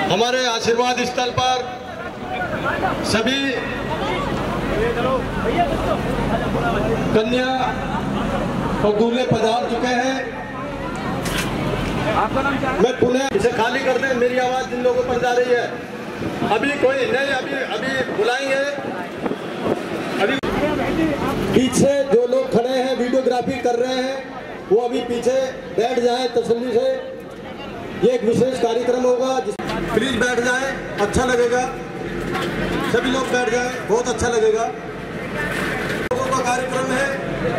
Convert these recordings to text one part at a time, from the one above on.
हमारे आशीर्वाद स्थल पर सभी कन्या और दूल्हे पधार चुके हैं। मैं पुनः इसे खाली कर दें, मेरी आवाज जिन लोगों पर जा रही है। अभी कोई नहीं, अभी बुलाएंगे। अभी पीछे जो लोग खड़े हैं वीडियोग्राफी कर रहे हैं वो अभी पीछे बैठ जाएं तसल्ली से। ये एक विशेष कार्यक्रम होगा, प्लीज बैठ जाएं, अच्छा लगेगा। सभी लोग बैठ जाएं, बहुत अच्छा लगेगा। लोगों का कार्यक्रम है।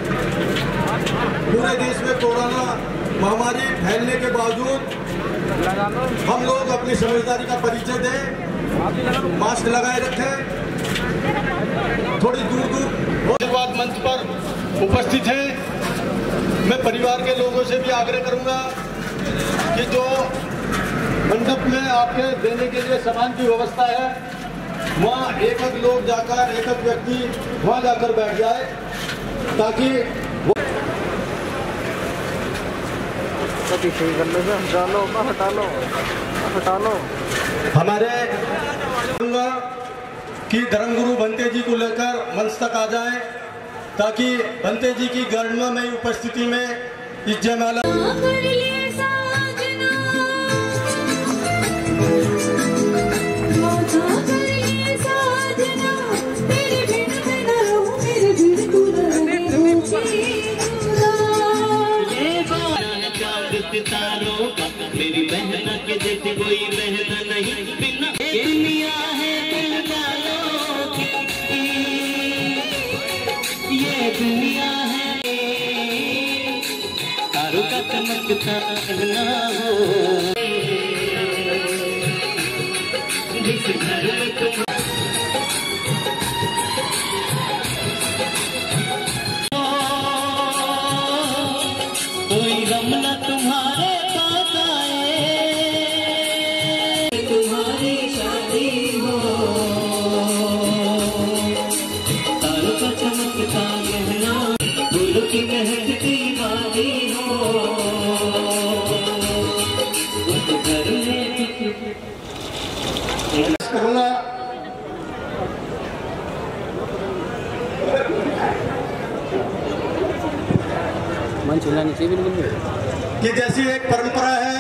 पूरे देश में कोरोना महामारी फैलने के बावजूद हम लोग अपनी समझदारी का परिचय दें, मास्क लगाए रखें, थोड़ी दूर आशीर्वाद मंच पर उपस्थित हैं। मैं परिवार के लोगों से भी आग्रह करूंगा कि जो मंडप में आपके देने के लिए सामान की व्यवस्था है वहाँ एक एक लोग जाकर, एक एक व्यक्ति वहाँ जाकर बैठ जाए ताकि हटा लो। हमारे कि धर्मगुरु बंते जी को लेकर मंच तक आ जाएं ताकि बंते जी की गणमान्य उपस्थिति में इस जयमाला मेरी बहन के जैसे कोई बहन नहीं, बिना दुनिया है दिल वालों की, ये दुनिया है तारों का चमकता ना हो। जिस घर में तुम कोई गम न तुम्हारे की महकती वादी हो, घर में करूंगा। मन चिल्लानी चाहिए बिल्कुल कि जैसी एक परंपरा है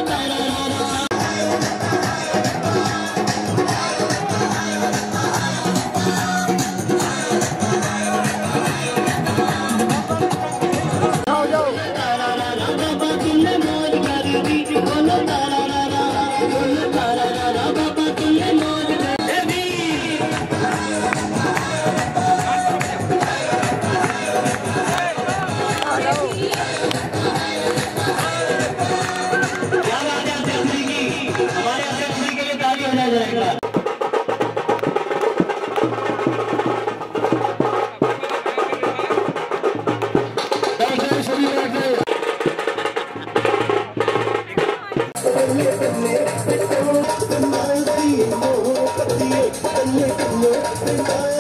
Come on,